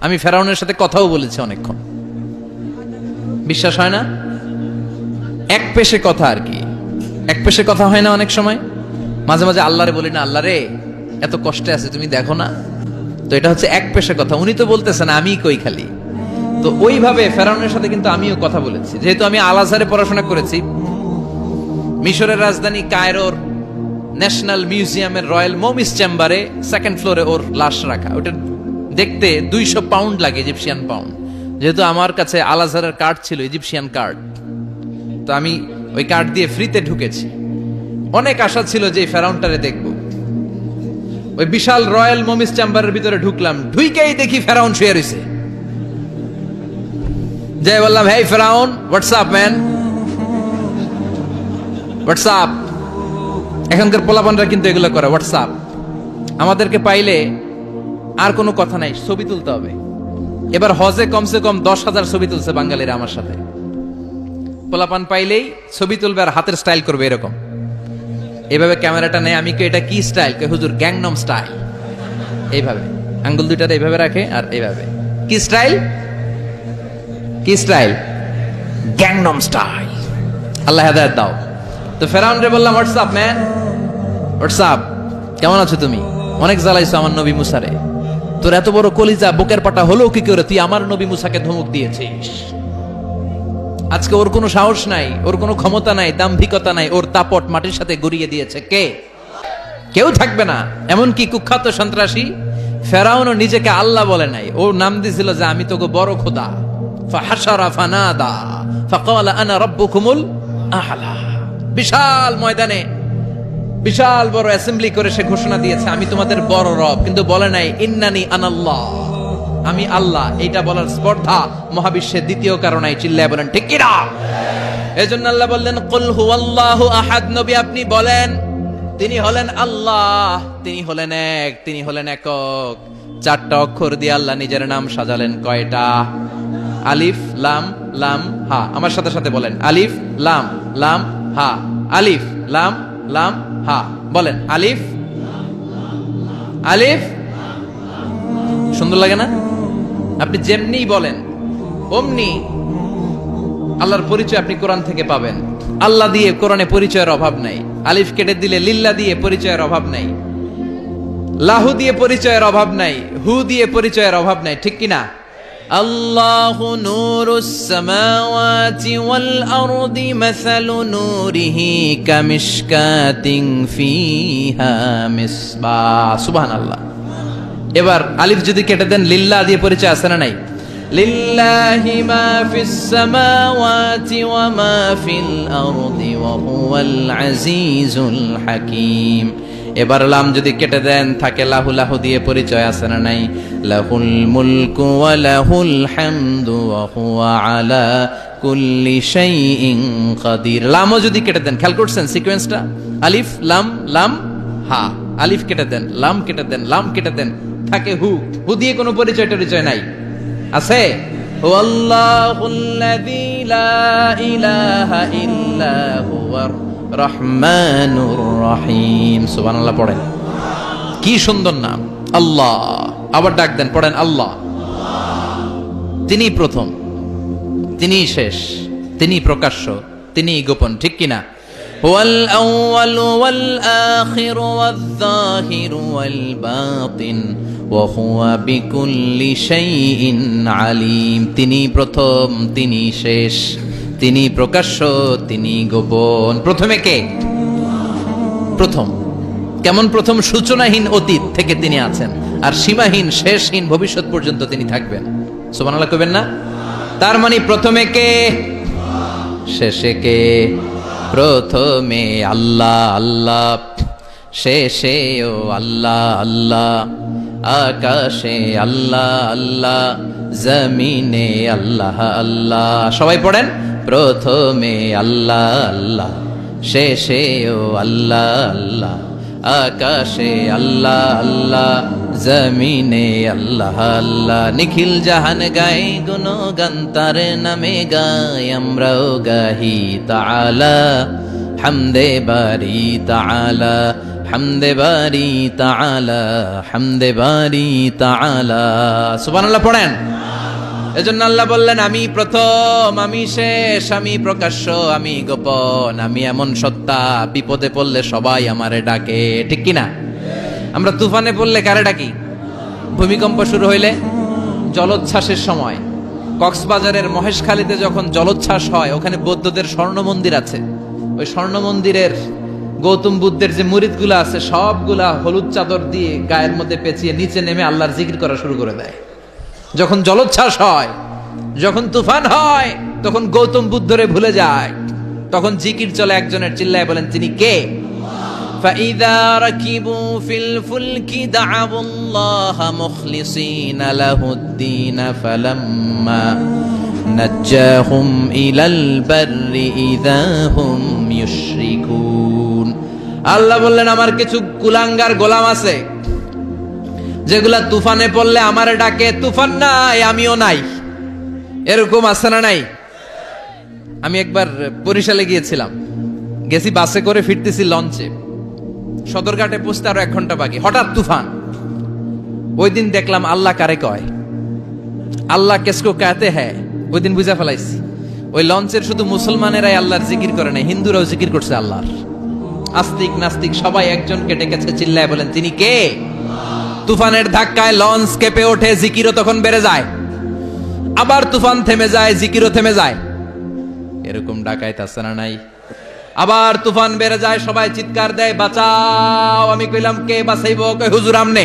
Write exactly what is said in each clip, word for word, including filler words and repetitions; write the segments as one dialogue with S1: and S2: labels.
S1: আমি ফেরাউনের সাথে কথাও বলেছি অনেকক্ষণ। বিশ্বাস হয় না? এক পেশে কথা আর কি, এক পেশে কথা হয় না অনেক সময়। মাঝে মাঝে আল্লাহরে বলি না, আল্লাহ রে এত কষ্টে আছে তুমি দেখো না। তো এটা হচ্ছে এক পেশে কথা, উনি তো বলতেছেন আমি কই খালি। তো ওইভাবে ফেরাউনের সাথে কিন্তু আমিও কথা বলেছি, যেহেতু আমি আল আজহারে পড়াশোনা করেছি। মিশরের রাজধানী কায়রোর ন্যাশনাল মিউজিয়ামের রয়্যাল মোমিস চেম্বারে সেকেন্ড ফ্লোরে ওর লাশ রাখা। ওটা দেখতে দুইশো পাউন্ড লাগে, ইজিপশিয়ান পাউন্ড। যেহেতু আমার কাছে আল আজহারের কার্ড ছিল, ইজিপশিয়ান কার্ড, তো আমি ওই কার্ড দিয়ে ফ্রিতে ঢুকেছি। অনেক আশা ছিল যে ফেরাউনটারে দেখবো। ওই বিশাল রয়্যাল মোমিস চেম্বারের ভিতরে ঢুকলাম, ঢুইকেই দেখি ফেরাউন শুয়ে রয়েছে। যাই বললাম, হেই ফেরাউন, হোয়াটসঅ্যাপ ম্যান, হোয়াটসঅ্যাপ। এখনকার পোলাপানরা কিন্তু এগুলো করে, হোয়াটসঅ্যাপ। আমাদেরকে পাইলে আর কোনো কথা নাই, ছবি তুলতে হবে। এবার হজে কমসে কম দশ হাজার ছবি তুলছে বাঙালিরা আমার সাথে। পোলাপান পাইলেই ছবি তুলবে আর হাতের স্টাইল করবে এরকম, এইভাবে ক্যামেরাটা নেই। আমি কে এটা কি স্টাইল? কে হুজুর গ্যাংনম স্টাইল। এইভাবে আঙ্গুল দুইটা এইভাবে রাখে আর এইভাবে। কি স্টাইল? কি স্টাইল? Gangnam style. আল্লাহ হেদায়েত দাও। তো ফেরাউন রে বললাম, হোয়াটসঅ্যাপ ম্যান, হোয়াটসঅ্যাপ, কেমন আছো তুমি? অনেক জ্বালাইছো আমার নবী মুসারে, তোর এত বড় কলিজা বুকের পাটা হলো কি করে তুই আমার নবী মুসাকে ধমক দিয়েছিস? আজকে ওর কোনো সাহস নাই, ওর কোনো ক্ষমতা নাই, দাম্ভিকতা নাই, ওর তাপট মাটির সাথে গড়িয়ে দিয়েছে কে? কেউ থাকবে না। এমনকি কুখ্যাত সন্ত্রাসী ফেরাউনও নিজেকে আল্লাহ বলে নাই, ও নাম দিয়েছিল যে আমি তোকে বড় খোদা। ফাহাশারা ফানাদা ফাকালা আনা রাব্বুকুমুল আ'লা। বিশাল ময়দানে বিশাল বড় অ্যাসেম্বলি করে সে ঘোষণা দিয়েছে আমি তোমাদের বড় রব, কিন্তু বলে নাই ইন্নানি আনাল্লাহ, আমি আল্লাহ। এইটা বলার স্পর্ধা মহাবিশ্বের দ্বিতীয় কারণে চিল্লায় বলেন ঠিক কি না? এজন্য আল্লাহ বললেন কুল হুয়াল্লাহু আহাদ। নবী আপনি বলেন তিনি হলেন আল্লাহ, তিনি হলেন এক, তিনি হলেন একক। চারটা অক্ষর দিয়ে আল্লাহ নিজের নাম সাজালেন। কয়টা? আলিফ লাম লাম হা। আমার সাথে সাথে বলেন আলিফ লাম লাম হা, আলিফ লাম লাম হা। বলেন আলিফ আলিফ। সুন্দর লাগে না? আপনি যেমনি বলেন অমনি আল্লাহর পরিচয় আপনি কোরআন থেকে পাবেন। আল্লাহ দিয়ে কোরআনে পরিচয়ের অভাব নাই। আলিফ কেটে দিলে লিল্লা দিয়ে পরিচয়ের অভাব নাই, লাহু দিয়ে পরিচয়ের অভাব নাই, হু দিয়ে পরিচয়ের অভাব নাই, ঠিক কিনা? আল্লাহু নূরুস সামাওয়াতি ওয়াল আরদি মাসালু নূরিহি কামিশকাতিন ফিহা মিসবাহ। সুবহানাল্লাহ। এবার আলিফ যদি কেটে দেন লিল্লাহ দিয়ে পরিচয় আছে না নাই? লিল্লাহি মা ফিস সামাওয়াতি ওয়া মা ফিল আরদি ওয়া হুয়াল আজিজুল হাকীম। এবার লাম যদি কেটে দেন থাকে লাহু, লাহু দিয়ে পরিচয় আছে না নাই? লাহুল মুলকু ওয়া লাহুল হামদু ওয়া হুয়া আলা কুল্লি শাইইন কাদির। লামও যদি কেটে দেন, খেয়াল করছেন সিকোয়েন্সটা? আলিফ লাম লাম হা, আলিফ কেটে দেন, লাম কেটে দেন, লাম কেটে দেন, থাকে হু। হু দিয়ে কোনো পরিচয় টরিচয় নাই। আছে হুয়াল্লাহুল্লাযী লা ইলাহা ইল্লা হুয়ার রহমানুর রহিম। সুবহানাল্লাহ পড়েন, কি সুন্দর নাম আল্লাহ। আবার ডাক দেন, পড়েন আল্লাহ। তিনি প্রথম, তিনি শেষ, তিনি প্রকাশ্য, তিনি গোপন, ঠিক কিনা? হুয়াল আউয়ালু ওয়াল আখিরু ওয়াল যাহিরু ওয়াল বাতিন ওয়া হুয়া বিকুল্লি শাইইন আলিম। তিনি প্রথম, তিনি শেষ, তিনি প্রকাশ্য, তিনি গোপন। প্রথমে কে? প্রথম। কেমন প্রথম? সূচনাহীন অতীত থেকে তিনি আছেন, আর সীমাহীন শেষহীন ভবিষ্যৎ পর্যন্ত তিনি থাকবেন। সুবহানাল্লাহ কইবেন না? তার মানে প্রথমে কে, শেষে কে? প্রথমে আল্লাহ আল্লাহ, শেষেও আল্লাহ আল্লাহ, আকাশে আল্লাহ আল্লাহ, জমিনে আল্লাহ আল্লাহ। সবাই পড়েন, প্রথমে আল্লাহ আল্লাহ, শেষেও আল্লাহ আল্লাহ, আকাশে আল্লাহ আল্লাহ, জমিনে আল্লাহ আল্লাহ। নিখিল জাহান গাই গুণগান তার নামে গাই, আমরাও গাহি তাআলা হামদে বারি তাআলা। হামদে বারি তাআলা, হামদে বারি তাআলা। সুবহানাল্লাহ পড়েন। এজন্য আল্লাহ বললেন, আমি প্রথম, আমি শেষ, আমি প্রকাশ্য, আমি গোপন, আমি এমন সত্তা, বিপদে পড়লে সবাই আমারে ডাকে। ঠিক কিনা? আমরা তুফানে পড়লে কারে ডাকি? ভূমিকম্প শুরু হইলে, জলোচ্ছ্বাসের সময়, কক্সবাজারের মহেশখালীতে যখন জলোচ্ছ্বাস হয়, ওখানে বৌদ্ধদের স্বর্ণ মন্দির আছে। ওই স্বর্ণ মন্দিরের গৌতম বুদ্ধের যে মুরিদগুলো আছে, সবগুলা হলুদ চাদর দিয়ে গায়ের মধ্যে পেঁচিয়ে নিচে নেমে আল্লাহর জিকির করা শুরু করে দেয়। যখন জলোচ্ছ্বাস হয়, যখন তুফান হয়, তখন গৌতম বুদ্ধরে ভুলে যায়, তখন জিকির চলে একজনের, চিল্লায় বলেন তিনি কে? فَإِذَا رَكِبُوا فِي الْفُلْكِ دَعَوُا اللَّهَ مُخْلِصِينَ لَهُ الدِّينَ فَلَمَّا نَجَّاهُمْ إِلَى الْبَرِّ إِذَا هُمْ يُشْرِكُونَ। আল্লাহ বললেন, আমার কিছু কুলাঙ্গার গোলাম আছে যেগুলা তুফানে পড়লে আমারে ডাকে। তুফান নাই, আমিও নাই। এরকম আছে না নাই? আমি একবার বরিশালে গিয়েছিলাম, গেছি বাসে করে, ফিরতেছি লঞ্চে, সদরঘাটে পৌঁছতে আরো এক ঘন্টা বাকি, হঠাৎ তুফান। ওই দিন দেখলাম আল্লাহ কারে কয়, আল্লাহ কেসকো কাতে হ্যায়, ওই দিন বুঝা ফেলাইছি। ওই লঞ্চের শুধু মুসলমানেরাই আল্লাহর জিকির করে নাই, হিন্দুরাও জিকির করছে আল্লাহর। আস্তিক নাস্তিক সবাই একজনকে ডেকেছে, চিল্লায় বলেন তিনি কে? তুফানের ধাক্কায় লঞ্চ কেঁপে ওঠে, জিকিরও তখন বেড়ে যায়। আবার তুফান থেমে যায়, জিকিরও থেমে যায়। এরকম ডাকাইত আছে না নাই? আবার তুফান বেড়ে যায়, সবাই চিৎকার দেয়, বাঁচাও। আমি কইলাম কে বাঁচাইব? কই হুজুর আমনে।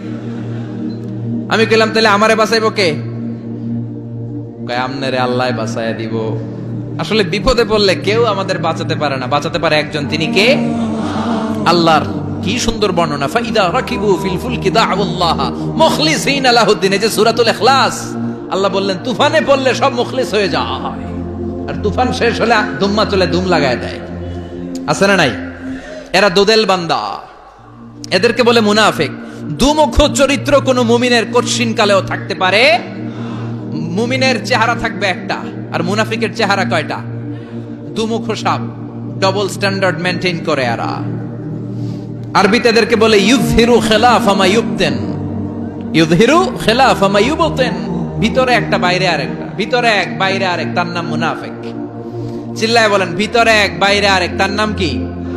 S1: আমি কইলাম তাহলে আমারে বাঁচাইব কে? কই আমনেরে আল্লাহ বাঁচাইয়া দিব। আসলে বিপদে পড়লে কেউ আমাদের বাঁচাতে পারে না, বাঁচাতে পারে একজন, তিনি কে? আল্লাহর। কি সুন্দর বর্ণনা, ফাইদা রাকিবু ফিল ফুলকি দাউল্লাহ মুখলিসিনা লাহুদ্দিন। এই যে সূরাতুল ইখলাস, আল্লাহ বললেন তুফানে পড়লে সব মুখলিস হয়ে যায়, আর তুফান শেষ হলে দুম্মা চলে দুম লাগায় দেয়। আছে না নাই? এরা দোদেল বান্দা, এদেরকে বলে মুনাফিক। দুমুখ চরিত্র কোন মুমিনের কঠিন কালেও থাকতে পারে। মুমিনের চেহারা থাকবে একটা, আর মুনাফিকের চেহারা কয়টা? দুমুখ সাপ, ডবল স্ট্যান্ডার্ড মেইনটেইন করে এরা। আরবিতে এদেরকে বলে ইউযহিরু খিলাফা মা ইউবতিন, ইউযহিরু খিলাফা মা ইউবতিন। ভিতরে একটা, বাইরে আরেকটা, ভিতরে এক, বাইরে আরেক, তার নাম মুনাফিক। চিল্লায় বলেন ভিতরে এক, বাইরে আরেক, তার নাম কি?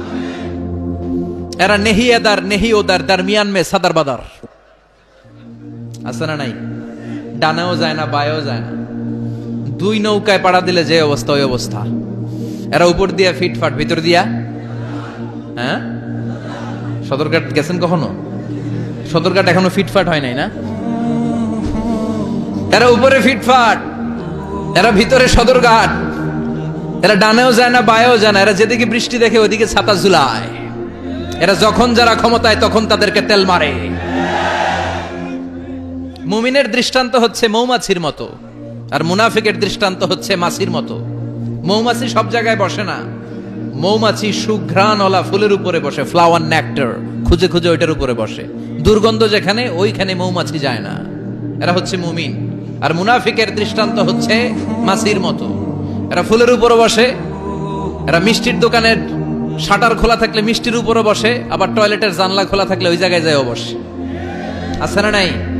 S1: এরা নেহি এদার নেহি ওদার, দরমিয়ান মে সদর বদর। আছে না নাই? ডানেও যায় না, বায়েও যায় না, দুই নৌকায় পাড়া দিলে যে অবস্থা ওই অবস্থা। এরা উপর দিয়া ফিটফাট, ভিতর দিয়া। হ্যাঁ, সদরঘাট গেছেন কখনো? সদরঘাট এখনো ফিটফাট হয় নাই না? এরা উপরে ফিটফাট, এরা ভিতরে সদরঘাট। এরা ডানেও যায় না, বায়েও যায় না, এরা যেদিকে বৃষ্টি দেখে ওইদিকে ছাতা ঝুলায়। এরা যখন যারা ক্ষমতায় তখন তাদেরকে তেল মারে। মুমিনের দৃষ্টান্ত হচ্ছে মৌমাছির মতো, আর মুনাফিকের দৃষ্টান্ত হচ্ছে মাছির মতো। মৌমাছি সব জায়গায় বসে না, মৌমাছি সুঘ্রাণওয়ালা ফুলের উপরে বসে, ফ্লাওয়ার নেক্টার খুঁজে খুঁজে ওইটার উপরে বসে। দুর্গন্ধ যেখানে, ওইখানে মৌমাছি যায় না। এরা হচ্ছে মুমিন। আর মুনাফিকের দৃষ্টান্ত হচ্ছে মাছির মতো, এরা ফুলের উপরে বসে, এরা মিষ্টির দোকানের শাটার খোলা থাকলে মিষ্টির উপরে বসে, আবার টয়লেটের জানলা খোলা থাকলে ওই জায়গায় যায় বসে। আছে না নাই?